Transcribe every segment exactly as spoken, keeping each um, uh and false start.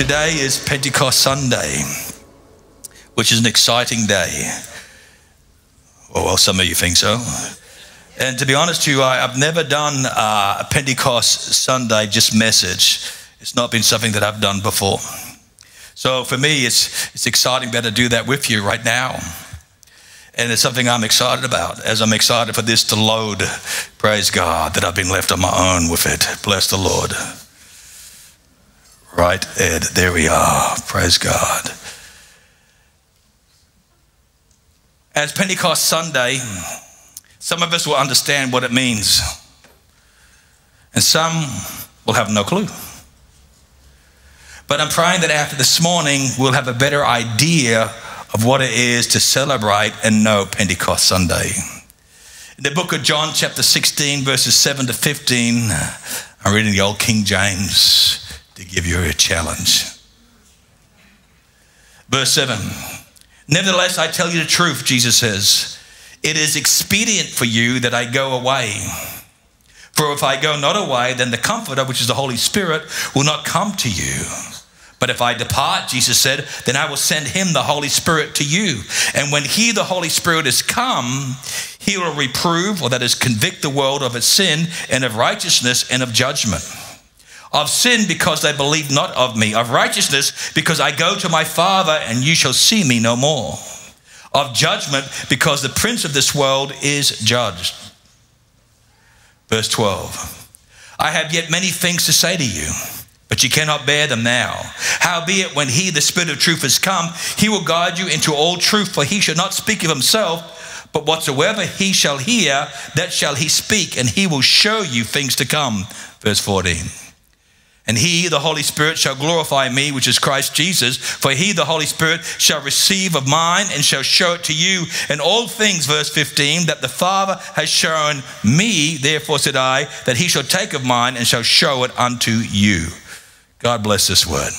Today is Pentecost Sunday, which is an exciting day. Well, well, some of you think so. And to be honest with you, I, I've never done uh, a Pentecost Sunday just message. It's not been something that I've done before. So for me, it's, it's exciting to be able to do that with you right now. And it's something I'm excited about, as I'm excited for this to load. Praise God that I've been left on my own with it. Bless the Lord. Right, Ed, there we are. Praise God. As Pentecost Sunday, some of us will understand what it means, and some will have no clue. But I'm praying that after this morning, we'll have a better idea of what it is to celebrate and know Pentecost Sunday. In the book of John, chapter sixteen, verses seven to fifteen, I'm reading the old King James to give you a challenge. Verse seven, nevertheless, I tell you the truth, Jesus says, it is expedient for you that I go away. For if I go not away, then the Comforter, which is the Holy Spirit, will not come to you. But if I depart, Jesus said, then I will send him, the Holy Spirit, to you. And when he, the Holy Spirit, is come, he will reprove, or that is convict the world of its sin and of righteousness and of judgment. Of sin, because they believe not of me. Of righteousness, because I go to my Father, and you shall see me no more. Of judgment, because the prince of this world is judged. Verse twelve, I have yet many things to say to you, but you cannot bear them now. Howbeit, when he, the Spirit of truth, is come, he will guide you into all truth, for he shall not speak of himself, but whatsoever he shall hear, that shall he speak, and he will show you things to come. Verse fourteen. And he, the Holy Spirit, shall glorify me, which is Christ Jesus. For he, the Holy Spirit, shall receive of mine and shall show it to you. And all things, verse fifteen, that the Father has shown me, therefore said I, that he shall take of mine and shall show it unto you. God bless this word.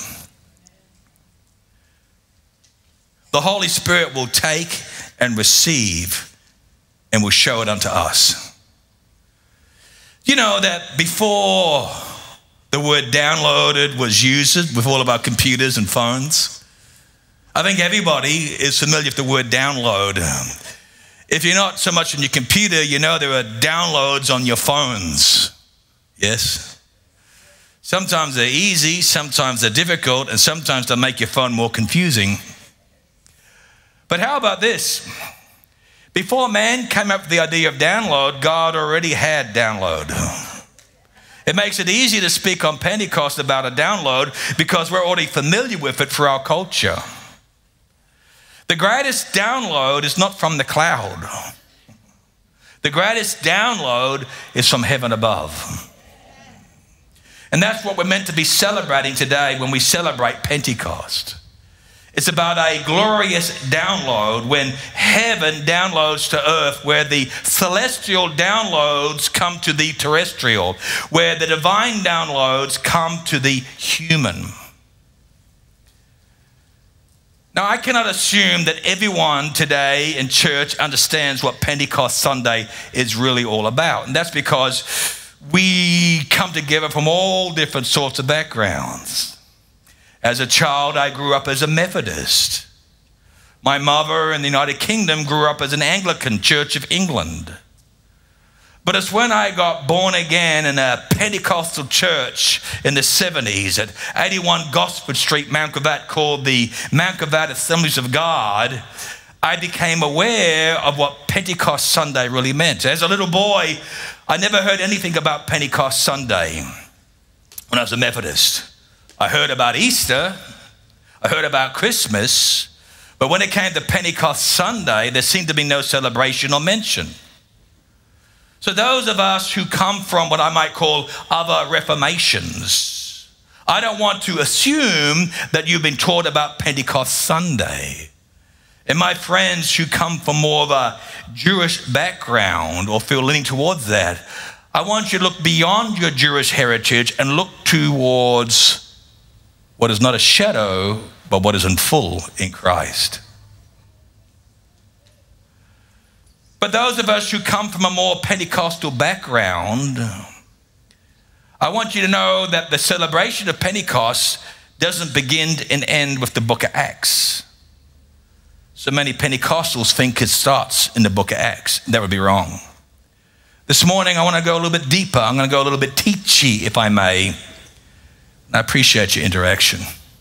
The Holy Spirit will take and receive and will show it unto us. You know that before the word downloaded was used with all of our computers and phones, I think everybody is familiar with the word download. If you're not so much on your computer, you know there are downloads on your phones. Yes? Sometimes they're easy, sometimes they're difficult, and sometimes they make your phone more confusing. But how about this? Before man came up with the idea of download, God already had download. It makes it easy to speak on Pentecost about a download because we're already familiar with it for our culture. The greatest download is not from the cloud. The greatest download is from heaven above. And that's what we're meant to be celebrating today when we celebrate Pentecost. It's about a glorious download when heaven downloads to earth, where the celestial downloads come to the terrestrial, where the divine downloads come to the human. Now, I cannot assume that everyone today in church understands what Pentecost Sunday is really all about. And that's because we come together from all different sorts of backgrounds. As a child, I grew up as a Methodist. My mother in the United Kingdom grew up as an Anglican Church of England. But it's when I got born again in a Pentecostal church in the seventies at eighty-one Gosford Street, Mount Gravatt, called the Mount Gravatt Assemblies of God, I became aware of what Pentecost Sunday really meant. As a little boy, I never heard anything about Pentecost Sunday when I was a Methodist. I heard about Easter, I heard about Christmas, but when it came to Pentecost Sunday, there seemed to be no celebration or mention. So those of us who come from what I might call other reformations, I don't want to assume that you've been taught about Pentecost Sunday. And my friends who come from more of a Jewish background or feel leaning towards that, I want you to look beyond your Jewish heritage and look towards what is not a shadow, but what is in full in Christ. But those of us who come from a more Pentecostal background, I want you to know that the celebration of Pentecost doesn't begin and end with the book of Acts. So many Pentecostals think it starts in the book of Acts. That would be wrong. This morning, I want to go a little bit deeper. I'm going to go a little bit teachy, if I may. And I appreciate your interaction.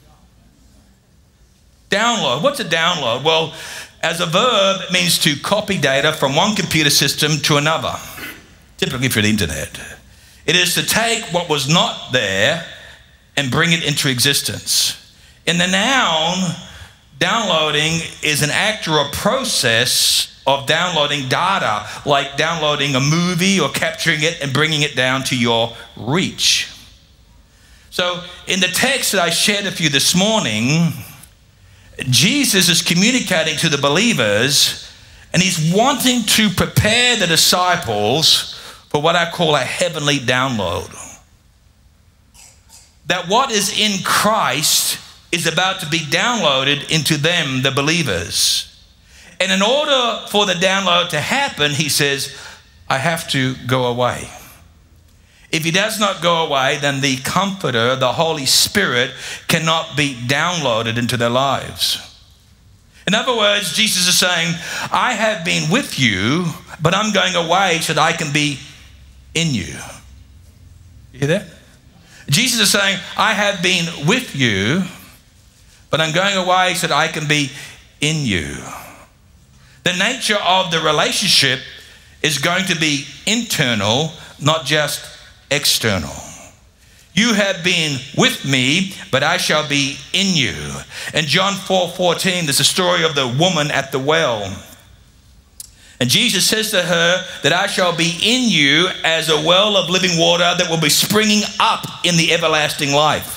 Download. What's a download? Well, as a verb, it means to copy data from one computer system to another, typically through the internet. It is to take what was not there and bring it into existence. In the noun, downloading is an act or a process of downloading data, like downloading a movie or capturing it and bringing it down to your reach. So in the text that I shared with you this morning, Jesus is communicating to the believers, and he's wanting to prepare the disciples for what I call a heavenly download. That what is in Christ is about to be downloaded into them, the believers. And in order for the download to happen, he says, I have to go away. If he does not go away, then the Comforter, the Holy Spirit, cannot be downloaded into their lives. In other words, Jesus is saying, I have been with you, but I'm going away so that I can be in you. You hear that? Jesus is saying, I have been with you, but I'm going away so that I can be in you. The nature of the relationship is going to be internal, not just external. You have been with me, but I shall be in you. In John four fourteen, there's a story of the woman at the well. And Jesus says to her that I shall be in you as a well of living water that will be springing up in the everlasting life.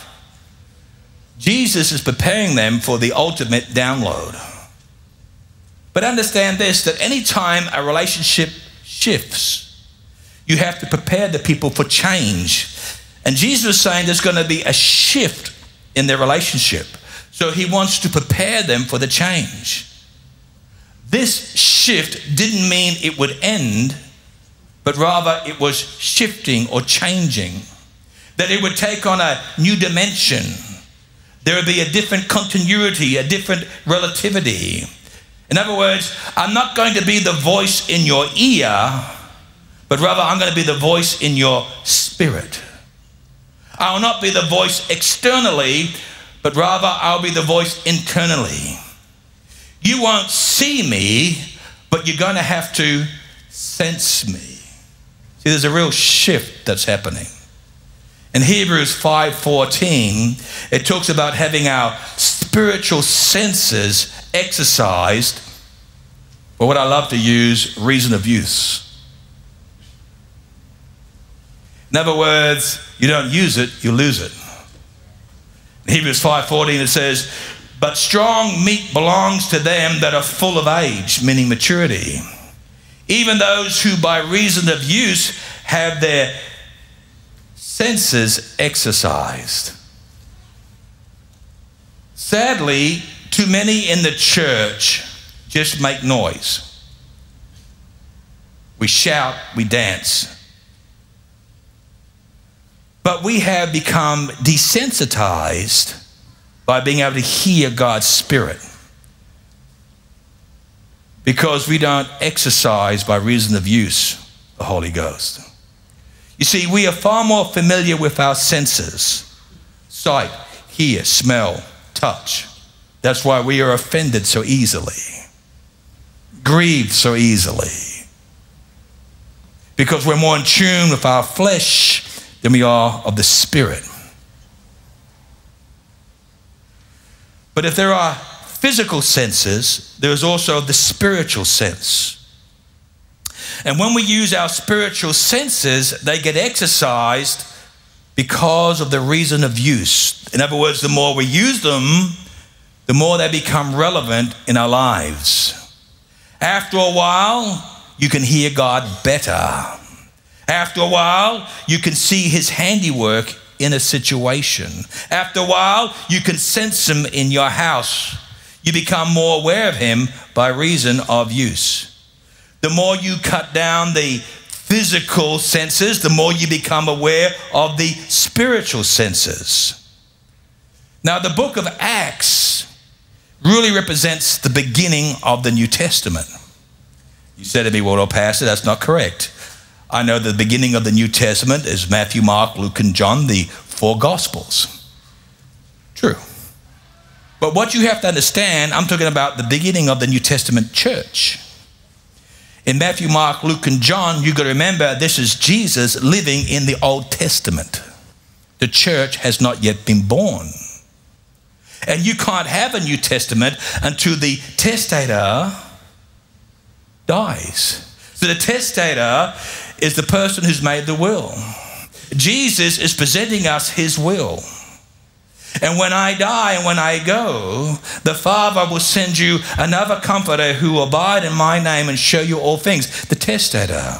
Jesus is preparing them for the ultimate download. But understand this, that anytime a relationship shifts, you have to prepare the people for change. And Jesus is saying there's going to be a shift in their relationship. So he wants to prepare them for the change. This shift didn't mean it would end, but rather it was shifting or changing. That it would take on a new dimension. There would be a different continuity, a different relativity. In other words, I'm not going to be the voice in your ear, but rather I'm going to be the voice in your spirit. I will not be the voice externally, but rather I'll be the voice internally. You won't see me, but you're going to have to sense me. See, there's a real shift that's happening. In Hebrews five fourteen, it talks about having our spiritual senses exercised, or what I love to use, reason of use. In other words, you don't use it, you lose it. In Hebrews five fourteen, it says, but strong meat belongs to them that are full of age, meaning maturity. Even those who by reason of use have their senses exercised. Sadly, too many in the church just make noise. We shout, we dance. But we have become desensitized by being able to hear God's Spirit, because we don't exercise by reason of use the Holy Ghost. You see, we are far more familiar with our senses: sight, hear, smell, touch. That's why we are offended so easily, grieved so easily, because we're more in tune with our flesh than we are of the Spirit. But if there are physical senses, there is also the spiritual sense. And when we use our spiritual senses, they get exercised because of the reason of use. In other words, the more we use them, the more they become relevant in our lives. After a while, you can hear God better. After a while, you can see his handiwork in a situation. After a while, you can sense him in your house. You become more aware of him by reason of use. The more you cut down the physical senses, the more you become aware of the spiritual senses. Now, the book of Acts really represents the beginning of the New Testament. You said to me, well, oh, Pastor, that's not correct. I know the beginning of the New Testament is Matthew, Mark, Luke, and John, the four Gospels. True. But what you have to understand, I'm talking about the beginning of the New Testament church. In Matthew, Mark, Luke, and John, you've got to remember this is Jesus living in the Old Testament. The church has not yet been born. And you can't have a New Testament until the testator dies. So the testator is the person who's made the will. Jesus is presenting us his will. And when I die and when I go, the Father will send you another comforter who will abide in my name and show you all things. The testator.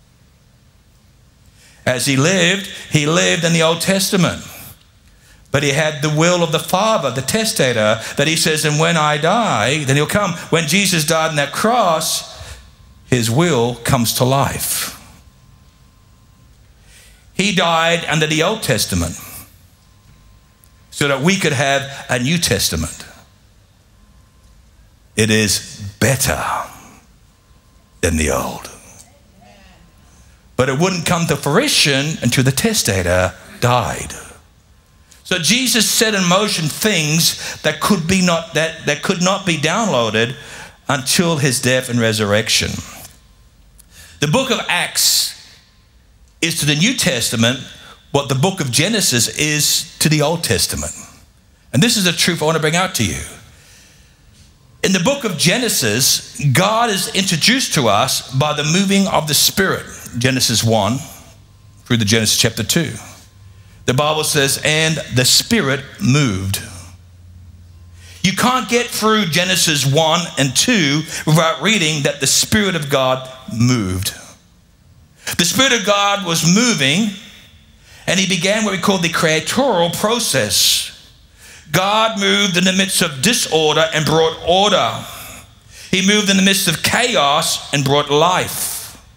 As he lived, he lived in the Old Testament. But he had the will of the Father, the testator, that he says, and when I die, then he'll come. When Jesus died on that cross, his will comes to life. He died under the Old Testament so that we could have a New Testament. It is better than the old. But it wouldn't come to fruition until the testator died. So Jesus set in motion things that could be not that, that could not be downloaded until his death and resurrection. The book of Acts is to the New Testament what the book of Genesis is to the Old Testament. And this is the truth I want to bring out to you. In the book of Genesis, God is introduced to us by the moving of the Spirit. Genesis one through the Genesis chapter two. The Bible says, and the Spirit moved. You can't get through Genesis one and two without reading that the Spirit of God moved. The Spirit of God was moving, and he began what we call the creatorial process. God moved in the midst of disorder and brought order. He moved in the midst of chaos and brought life.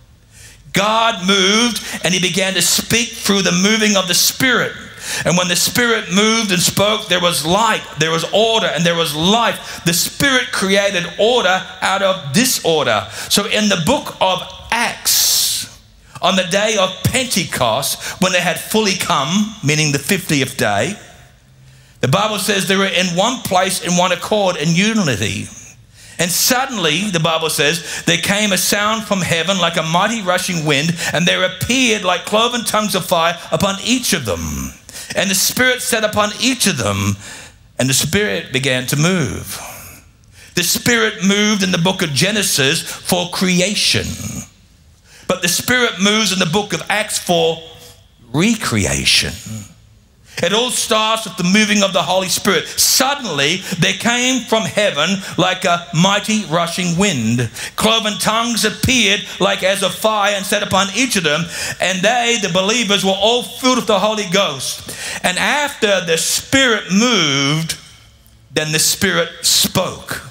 God moved, and he began to speak through the moving of the Spirit. And when the Spirit moved and spoke, there was light, there was order, and there was life. The Spirit created order out of disorder. So in the book of Acts, on the day of Pentecost, when they had fully come, meaning the fiftieth day, the Bible says they were in one place, in one accord, in unity. And suddenly, the Bible says, there came a sound from heaven like a mighty rushing wind, and there appeared like cloven tongues of fire upon each of them. And the Spirit sat upon each of them, and the Spirit began to move. The Spirit moved in the book of Genesis for creation. But the Spirit moves in the book of Acts for recreation. It all starts with the moving of the Holy Spirit. Suddenly, there came from heaven like a mighty rushing wind. Cloven tongues appeared like as of fire and sat upon each of them. And they, the believers, were all filled with the Holy Ghost. And after the Spirit moved, then the Spirit spoke,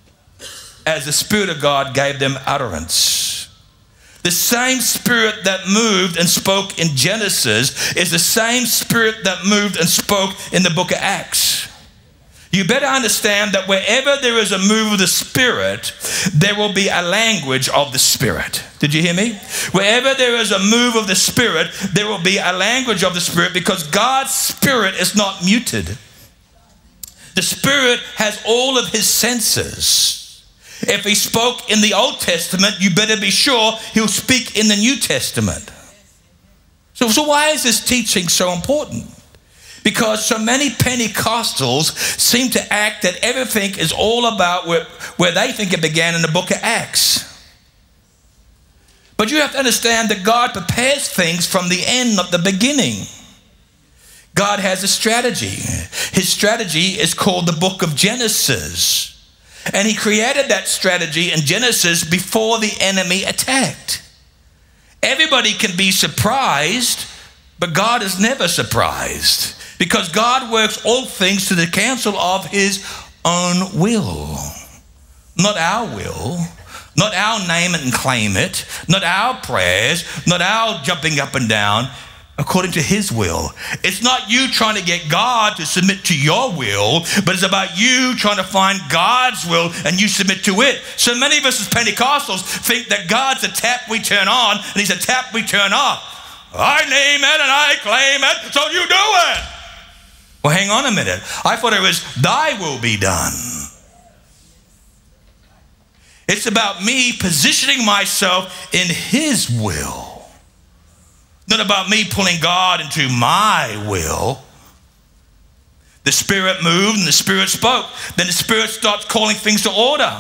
as the Spirit of God gave them utterance. The same Spirit that moved and spoke in Genesis is the same Spirit that moved and spoke in the book of Acts. You better understand that wherever there is a move of the Spirit, there will be a language of the Spirit. Did you hear me? Wherever there is a move of the Spirit, there will be a language of the Spirit, because God's Spirit is not muted. The Spirit has all of his senses. If he spoke in the Old Testament, you better be sure he'll speak in the New Testament. So, so why is this teaching so important? Because so many Pentecostals seem to act that everything is all about where, where they think it began in the book of Acts. But you have to understand that God prepares things from the end of the beginning. God has a strategy. His strategy is called the book of Genesis. And he created that strategy in Genesis before the enemy attacked. Everybody can be surprised, but God is never surprised, because God works all things to the counsel of his own will. Not our will, not our name it and claim it, not our prayers, not our jumping up and down. according to his will. It's not you trying to get God to submit to your will, but it's about you trying to find God's will and you submit to it. So many of us as Pentecostals think that God's a tap we turn on and he's a tap we turn off. I name it and I claim it, so you do it. Well, hang on a minute. I thought it was thy will be done. It's about me positioning myself in his will. Not about me pulling God into my will. The Spirit moved and the Spirit spoke. Then the Spirit starts calling things to order.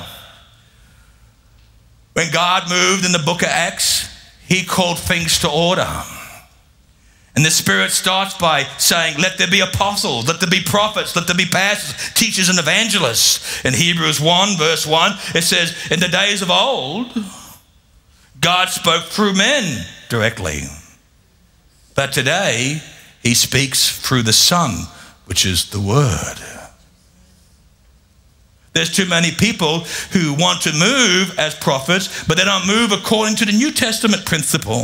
When God moved in the book of Acts, he called things to order. And the Spirit starts by saying, let there be apostles, let there be prophets, let there be pastors, teachers and evangelists. In Hebrews one, verse one, it says, in the days of old, God spoke through men directly. But today, he speaks through the Son, which is the Word. There's too many people who want to move as prophets, but they don't move according to the New Testament principle.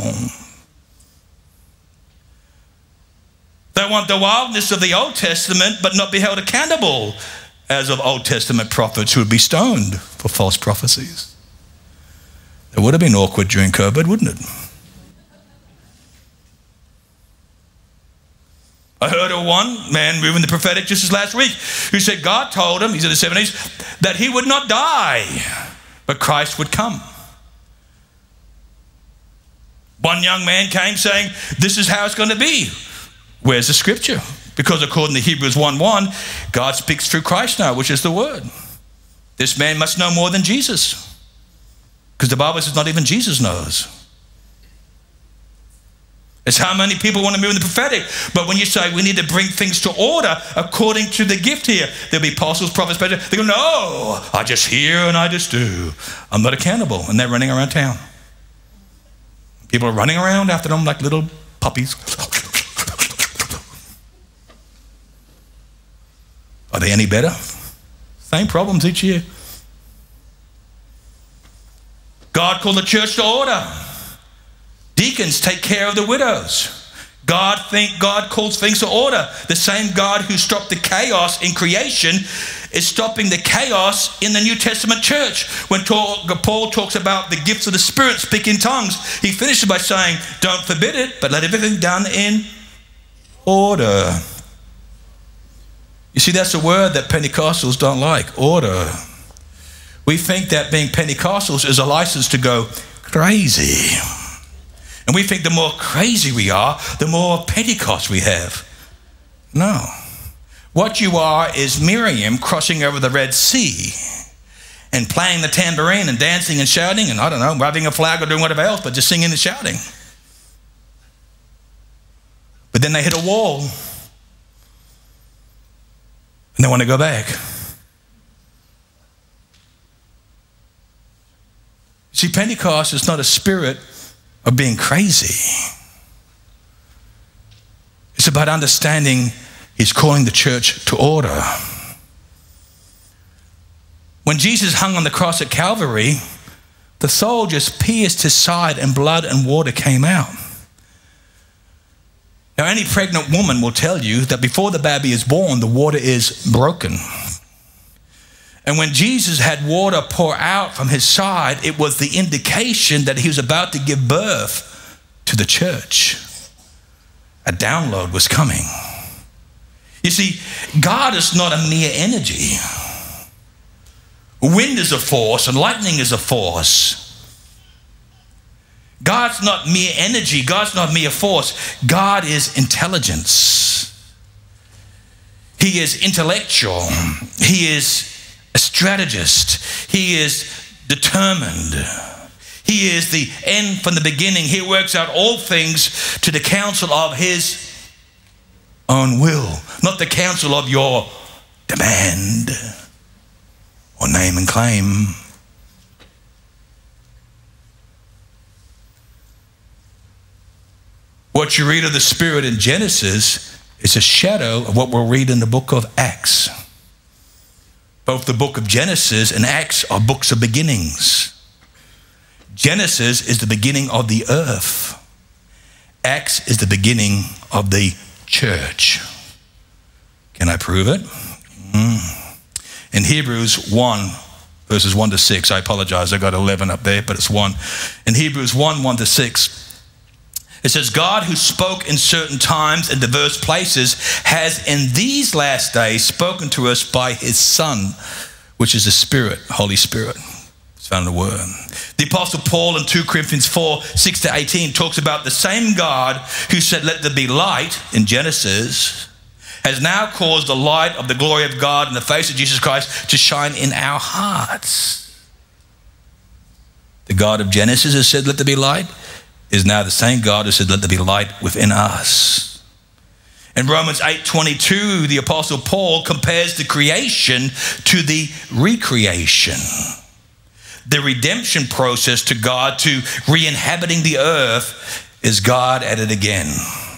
They want the wildness of the Old Testament, but not be held accountable as of Old Testament prophets who would be stoned for false prophecies. It would have been awkward during COVID, wouldn't it? I heard of one man moving the prophetic just as last week who said God told him, he's in the seventies, that he would not die, but Christ would come. One young man came saying, this is how it's going to be. Where's the scripture? Because according to Hebrews one one, God speaks through Christ now, which is the Word. This man must know more than Jesus. Because the Bible says not even Jesus knows. It's how many people want to move in the prophetic. But when you say we need to bring things to order according to the gift here, there'll be apostles, prophets, pastors. They go, no, I just hear and I just do. I'm not accountable. And they're running around town. People are running around after them like little puppies. Are they any better? Same problems each year. God called the church to order. Deacons take care of the widows. God think God calls things to order. The same God who stopped the chaos in creation is stopping the chaos in the New Testament church. When Paul talks about the gifts of the Spirit, speak in tongues, he finishes by saying, don't forbid it, but let everything done in order. You see, that's a word that Pentecostals don't like, order. We think that being Pentecostals is a license to go crazy. And we think the more crazy we are, the more Pentecost we have. No. What you are is Miriam crossing over the Red Sea and playing the tambourine and dancing and shouting and, I don't know, waving a flag or doing whatever else, but just singing and shouting. But then they hit a wall and they want to go back. See, Pentecost is not a spirit of being crazy. It's about understanding he's calling the church to order. When Jesus hung on the cross at Calvary, the soldiers pierced his side and blood and water came out. Now, any pregnant woman will tell you that before the baby is born, the water is broken. And when Jesus had water pour out from his side, it was the indication that he was about to give birth to the church. A download was coming. You see, God is not a mere energy. Wind is a force and lightning is a force. God's not mere energy. God's not mere force. God is intelligence. He is intellectual. He is a strategist. He is determined. He is the end from the beginning. He works out all things to the counsel of his own will, not the counsel of your demand or name and claim. What you read of the Spirit in Genesis is a shadow of what we'll read in the book of Acts. Both the book of Genesis and Acts are books of beginnings. Genesis is the beginning of the earth. Acts is the beginning of the church. Can I prove it? Mm. In Hebrews one, verses one to six, I apologize, I got eleven up there, but it's one. In Hebrews one, one to six, it says, God who spoke in certain times and diverse places has in these last days spoken to us by his Son, which is the Spirit, Holy Spirit. It's found in the Word. The Apostle Paul in two Corinthians four, six to eighteen talks about the same God who said, let there be light in Genesis, has now caused the light of the glory of God in the face of Jesus Christ to shine in our hearts. The God of Genesis has said, let there be light, is now the same God who said, let there be light within us. In Romans eight twenty-two, the Apostle Paul compares the creation to the recreation, the redemption process to God, to re-inhabiting the earth is God at it again.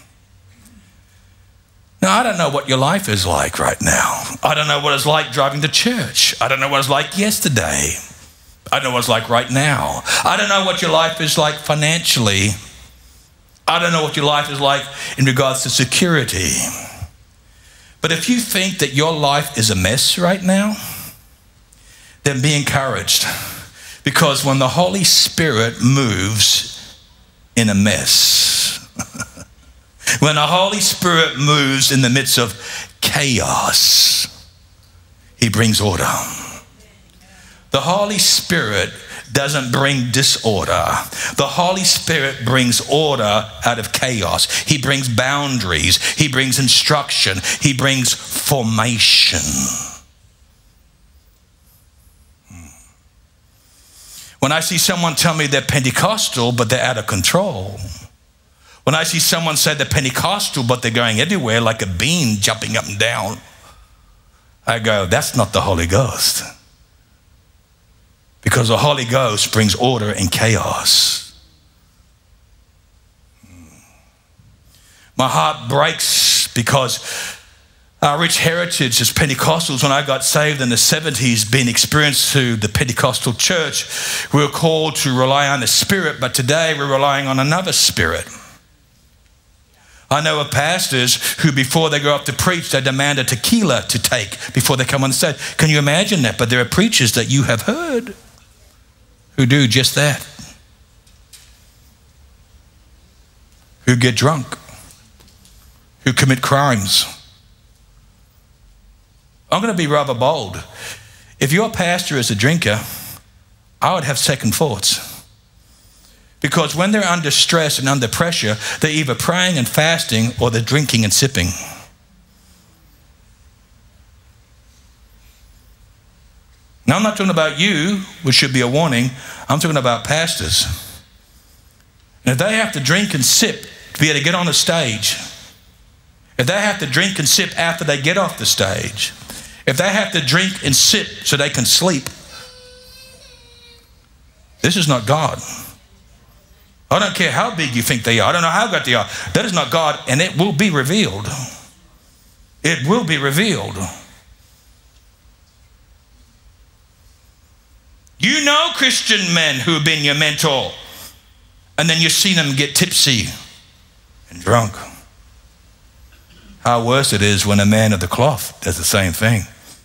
Now, I don't know what your life is like right now. I don't know what it's like driving to church. I don't know what it's like yesterday. I don't know what it's like right now. I don't know what your life is like financially. I don't know what your life is like in regards to security. But if you think that your life is a mess right now, then be encouraged. Because when the Holy Spirit moves in a mess, when the Holy Spirit moves in the midst of chaos, he brings order. The Holy Spirit doesn't bring disorder. The Holy Spirit brings order out of chaos. He brings boundaries. He brings instruction. He brings formation. When I see someone tell me they're Pentecostal, but they're out of control. When I see someone say they're Pentecostal, but they're going everywhere like a bean jumping up and down, I go, that's not the Holy Ghost. Because the Holy Ghost brings order in chaos. My heart breaks because our rich heritage as Pentecostals, when I got saved in the seventies, being experienced through the Pentecostal church, we were called to rely on the Spirit, but today we're relying on another spirit. I know of pastors who, before they go up to preach, they demand a tequila to take before they come on stage. Can you imagine that? But there are preachers that you have heard who do just that, who get drunk, who commit crimes. I'm going to be rather bold. If your pastor is a drinker, I would have second thoughts. Because when they're under stress and under pressure, they're either praying and fasting or they're drinking and sipping. Now, I'm not talking about you, which should be a warning. I'm talking about pastors. And if they have to drink and sip to be able to get on the stage, if they have to drink and sip after they get off the stage, if they have to drink and sip so they can sleep, this is not God. I don't care how big you think they are. I don't know how good they are. That is not God, and it will be revealed. It will be revealed. You know Christian men who have been your mentor, and then you've seen them get tipsy and drunk. How worse it is when a man of the cloth does the same thing.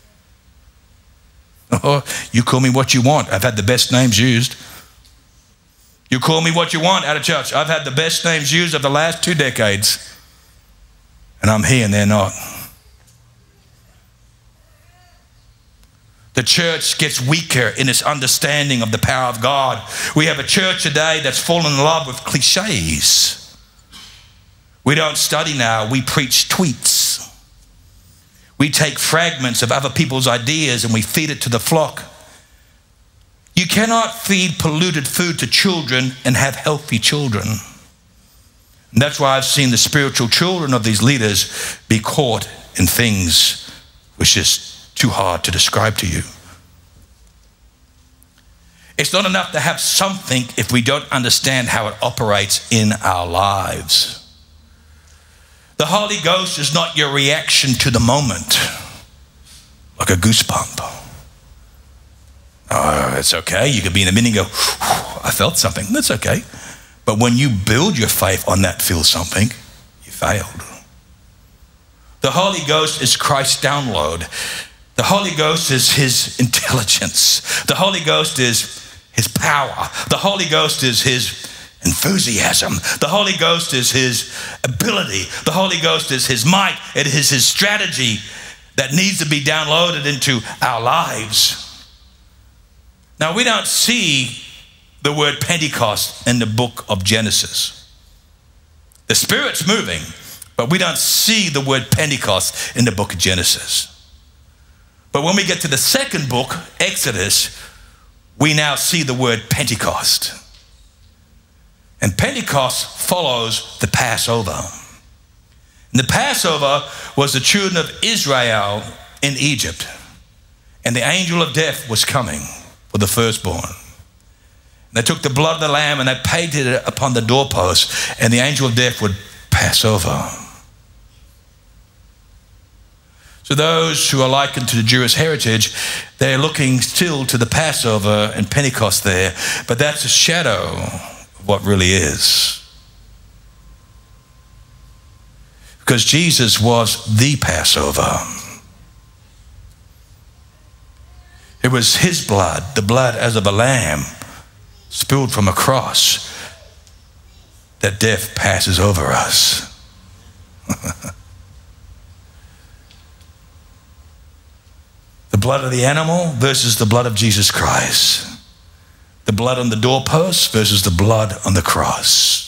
Oh, you call me what you want. I've had the best names used. You call me what you want out of church. I've had the best names used of the last two decades. And I'm here and they're not. The church gets weaker in its understanding of the power of God. We have a church today that's fallen in love with cliches. We don't study now, we preach tweets. We take fragments of other people's ideas and we feed it to the flock. You cannot feed polluted food to children and have healthy children. And that's why I've seen the spiritual children of these leaders be caught in things which is too hard to describe to you. It's not enough to have something if we don't understand how it operates in our lives. The Holy Ghost is not your reaction to the moment, like a goosebump. Oh, it's okay. You could be in a meeting and go, I felt something. That's okay. But when you build your faith on that feel something, you failed. The Holy Ghost is Christ's download. The Holy Ghost is his intelligence. The Holy Ghost is his power. The Holy Ghost is his enthusiasm. The Holy Ghost is his ability. The Holy Ghost is his might. It is his strategy that needs to be downloaded into our lives. Now, we don't see the word Pentecost in the book of Genesis. The Spirit's moving, but we don't see the word Pentecost in the book of Genesis. But when we get to the second book, Exodus, we now see the word Pentecost. And Pentecost follows the Passover. And the Passover was the children of Israel in Egypt. And the angel of death was coming for the firstborn. And they took the blood of the lamb and they painted it upon the doorpost, and the angel of death would pass over. So those who are likened to the Jewish heritage, they're looking still to the Passover and Pentecost there, but that's a shadow of what really is. Because Jesus was the Passover. It was his blood, the blood as of a lamb, spilled from a cross, that death passes over us. The blood of the animal versus the blood of Jesus Christ. The blood on the doorpost versus the blood on the cross.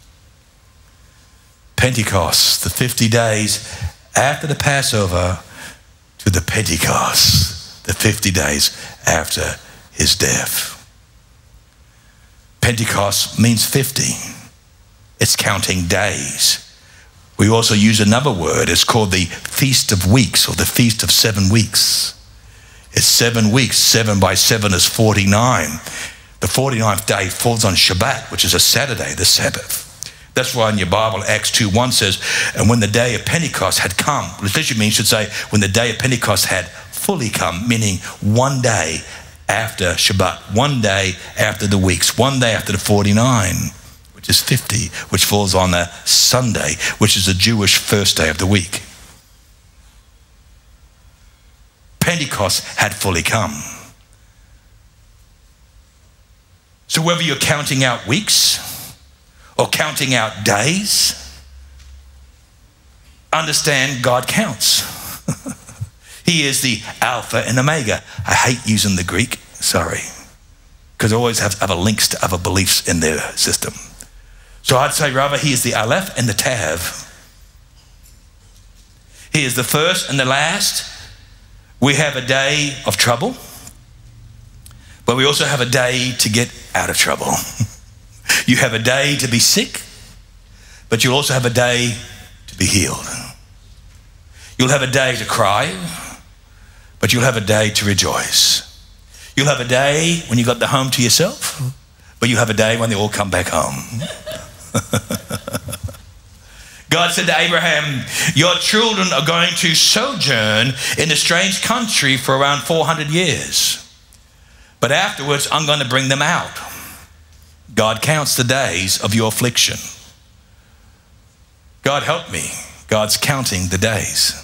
Pentecost, the fifty days after the Passover to the Pentecost, the fifty days after his death. Pentecost means fifty. It's counting days. We also use another word. It's called the Feast of Weeks, or the Feast of Seven Weeks. It's seven weeks. Seven by seven is forty-nine. The forty-ninth day falls on Shabbat, which is a Saturday, the Sabbath. That's why in your Bible, Acts two one says, and when the day of Pentecost had come, which literally means, should say, when the day of Pentecost had fully come, meaning one day after Shabbat, one day after the weeks, one day after the forty-nine, which is fifty, which falls on a Sunday, which is the Jewish first day of the week. Pentecost had fully come. So whether you're counting out weeks or counting out days, understand God counts. He is the Alpha and Omega. I hate using the Greek, sorry, because I always have other links to other beliefs in their system. So I'd say rather he is the Aleph and the Tav. He is the first and the last. We have a day of trouble, but we also have a day to get out of trouble. You have a day to be sick, but you'll also have a day to be healed. You'll have a day to cry, but you'll have a day to rejoice. You'll have a day when you got the home to yourself, but you have a day when they all come back home. God said to Abraham, your children are going to sojourn in a strange country for around four hundred years. But afterwards, I'm going to bring them out. God counts the days of your affliction. God help me. God's counting the days.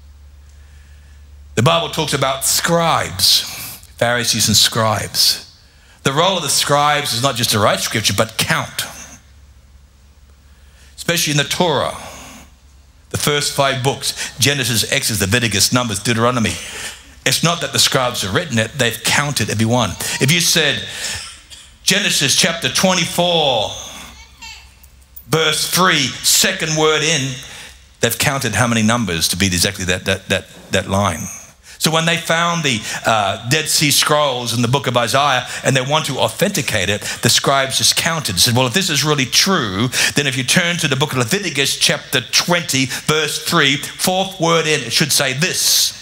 The Bible talks about scribes, Pharisees and scribes. The role of the scribes is not just to write scripture, but count. Especially in the Torah, the first five books, Genesis, Exodus, Leviticus, Numbers, Deuteronomy. It's not that the scribes have written it, they've counted every one. If you said Genesis chapter twenty-four, verse three, second word in, they've counted how many numbers to be exactly that, that, that, that line. So when they found the uh, Dead Sea Scrolls in the book of Isaiah and they want to authenticate it, the scribes just counted. They said, well, if this is really true, then if you turn to the book of Leviticus chapter twenty, verse three, fourth word in, it should say this.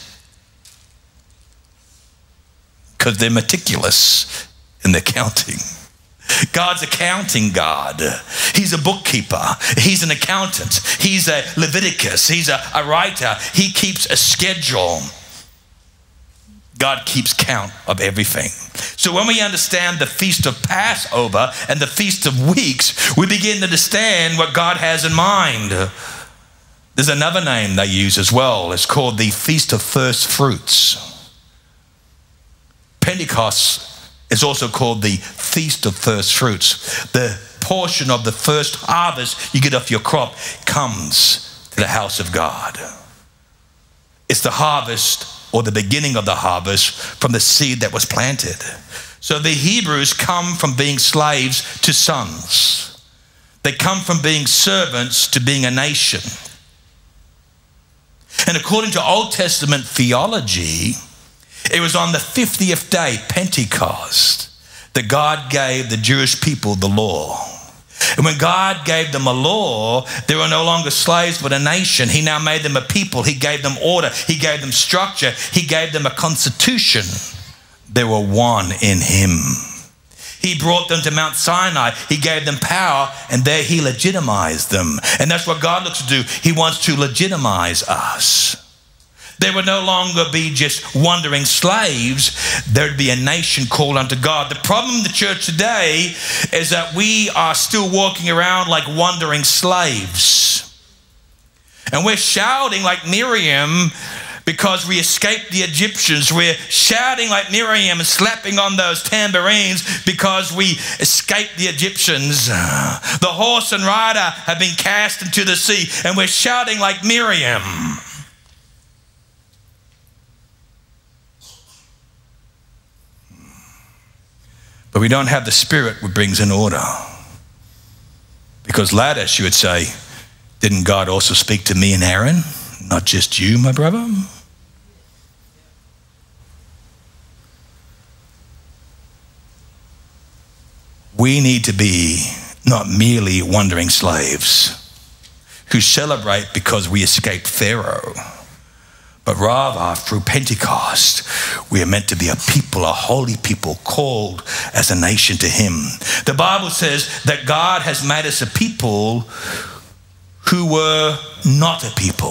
Because they're meticulous in their counting. God's a counting God. He's a bookkeeper. He's an accountant. He's a Leviticus. He's a, a writer. He keeps a schedule. God keeps count of everything. So when we understand the Feast of Passover and the Feast of Weeks, we begin to understand what God has in mind. There's another name they use as well. It's called the Feast of First Fruits. Pentecost is also called the Feast of First Fruits. The portion of the first harvest you get off your crop comes to the house of God. It's the harvest or the beginning of the harvest from the seed that was planted. So the Hebrews come from being slaves to sons. They come from being servants to being a nation. And according to Old Testament theology, it was on the fiftieth day, Pentecost, that God gave the Jewish people the law. And when God gave them a law, they were no longer slaves but a nation. He now made them a people. He gave them order. He gave them structure. He gave them a constitution. They were one in him. He brought them to Mount Sinai. He gave them power, and there he legitimized them. And that's what God looks to do. He wants to legitimize us. They would no longer be just wandering slaves. There'd be a nation called unto God. The problem in the church today is that we are still walking around like wandering slaves. And we're shouting like Miriam because we escaped the Egyptians. We're shouting like Miriam and slapping on those tambourines because we escaped the Egyptians. The horse and rider have been cast into the sea, and we're shouting like Miriam. But we don't have the Spirit which brings in order. Because later she would say, didn't God also speak to me and Aaron? Not just you, my brother? We need to be not merely wandering slaves who celebrate because we escaped Pharaoh, but rather through Pentecost, we are meant to be a people, a holy people called as a nation to him. The Bible says that God has made us a people who were not a people.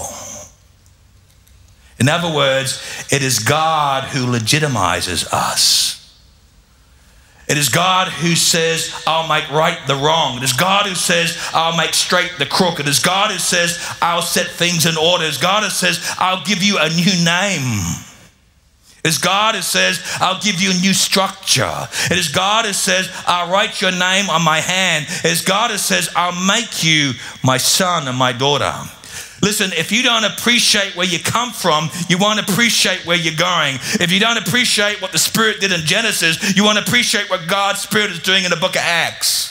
In other words, it is God who legitimizes us. It is God who says, I'll make right the wrong. It is God who says, I'll make straight the crooked. It is God who says, I'll set things in order. It is God who says, I'll give you a new name. It is God who says, I'll give you a new structure. It is God who says, I'll write your name on my hand. It is God who says, I'll make you my son and my daughter. Listen, if you don't appreciate where you come from, you won't appreciate where you're going. If you don't appreciate what the Spirit did in Genesis, you won't appreciate what God's Spirit is doing in the book of Acts.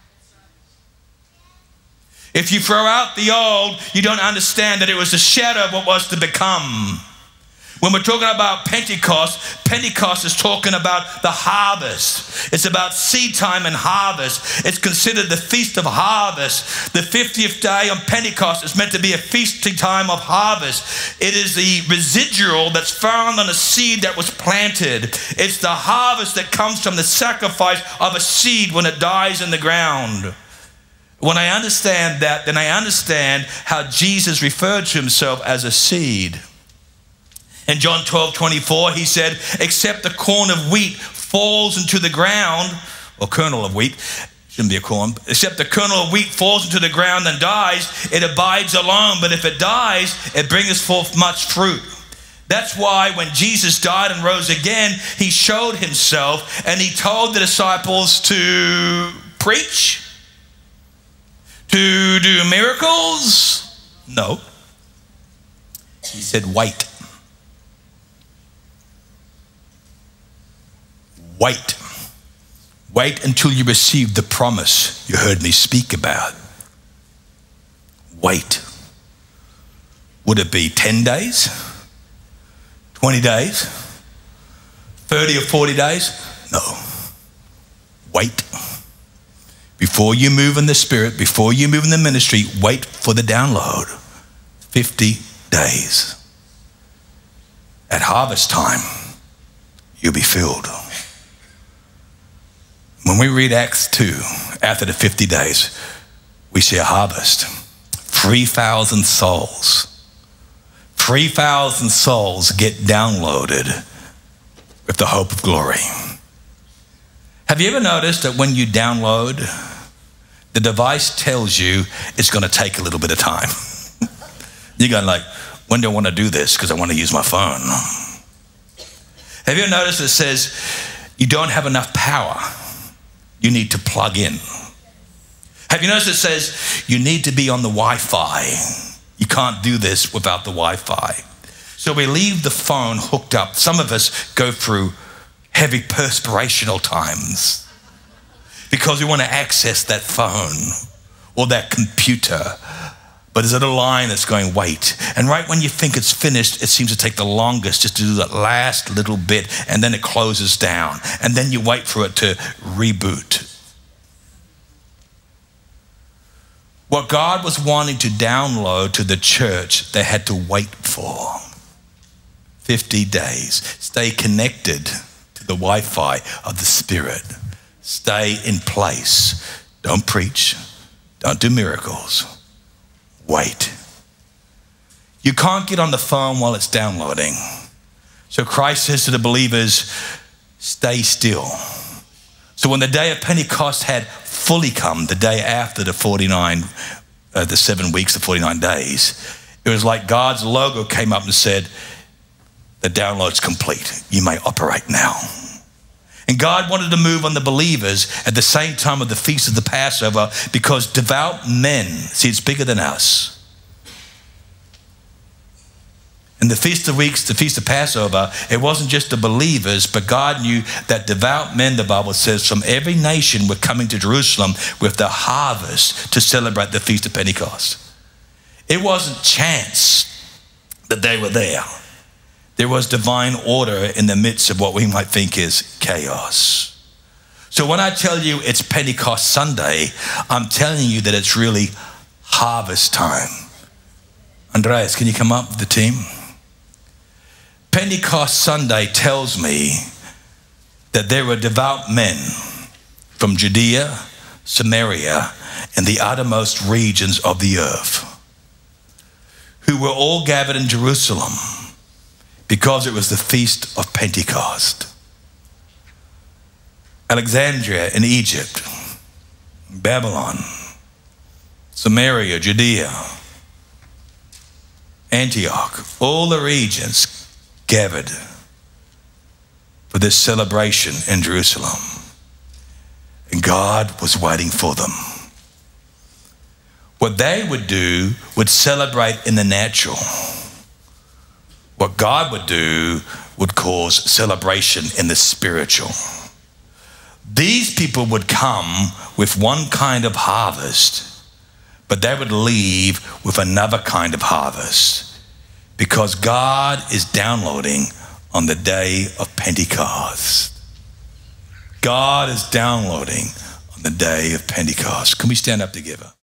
If you throw out the old, you don't understand that it was a shadow of what was to become. When we're talking about Pentecost, Pentecost is talking about the harvest. It's about seed time and harvest. It's considered the Feast of Harvest. The fiftieth day on Pentecost is meant to be a feasting time of harvest. It is the residual that's found on a seed that was planted. It's the harvest that comes from the sacrifice of a seed when it dies in the ground. When I understand that, then I understand how Jesus referred to himself as a seed. In John twelve twenty-four, he said, except the corn of wheat falls into the ground, or kernel of wheat, shouldn't be a corn, except the kernel of wheat falls into the ground and dies, it abides alone. But if it dies, it brings forth much fruit. That's why when Jesus died and rose again, he showed himself and he told the disciples to preach, to do miracles. No. He said, wait. Wait. Wait until you receive the promise you heard me speak about. Wait. Would it be ten days? twenty days? thirty or forty days? No. Wait. Before you move in the Spirit, before you move in the ministry, wait for the download. fifty days. At harvest time, you'll be filled. When we read Acts two, after the fifty days, we see a harvest. three thousand souls. three thousand souls get downloaded with the hope of glory. Have you ever noticed that when you download, the device tells you it's going to take a little bit of time? You're going like, when do I want to do this? Because I want to use my phone. Have you ever noticed it says you don't have enough power? You need to plug in. Have you noticed it says you need to be on the Wi-Fi? You can't do this without the Wi-Fi. So we leave the phone hooked up. Some of us go through heavy perspirational times because we want to access that phone or that computer. But there's a line that's going, wait. And right when you think it's finished, it seems to take the longest just to do that last little bit, and then it closes down. And then you wait for it to reboot. What God was wanting to download to the church, they had to wait for fifty days. Stay connected to the Wi-Fi of the Spirit. Stay in place. Don't preach. Don't do miracles. Wait. You can't get on the phone while it's downloading. So Christ says to the believers, stay still. So when the day of Pentecost had fully come, the day after the forty-nine, uh, the seven weeks, the forty-nine days, it was like God's logo came up and said, the download's complete. You may operate now. And God wanted to move on the believers at the same time of the feast of the Passover, because devout men, see, it's bigger than us. In the Feast of Weeks, the Feast of Passover, it wasn't just the believers, but God knew that devout men, the Bible says, from every nation were coming to Jerusalem with the harvest to celebrate the Feast of Pentecost. It wasn't chance that they were there. There was divine order in the midst of what we might think is chaos. So when I tell you it's Pentecost Sunday, I'm telling you that it's really harvest time. Andreas, can you come up with the team? Pentecost Sunday tells me that there were devout men from Judea, Samaria, and the uttermost regions of the earth who were all gathered in Jerusalem because it was the Feast of Pentecost. Alexandria in Egypt, Babylon, Samaria, Judea, Antioch, all the regions gathered for this celebration in Jerusalem. And God was waiting for them. What they would do would celebrate in the natural. What God would do would cause celebration in the spiritual. These people would come with one kind of harvest, but they would leave with another kind of harvest, because God is downloading on the day of Pentecost. God is downloading on the day of Pentecost. Can we stand up together?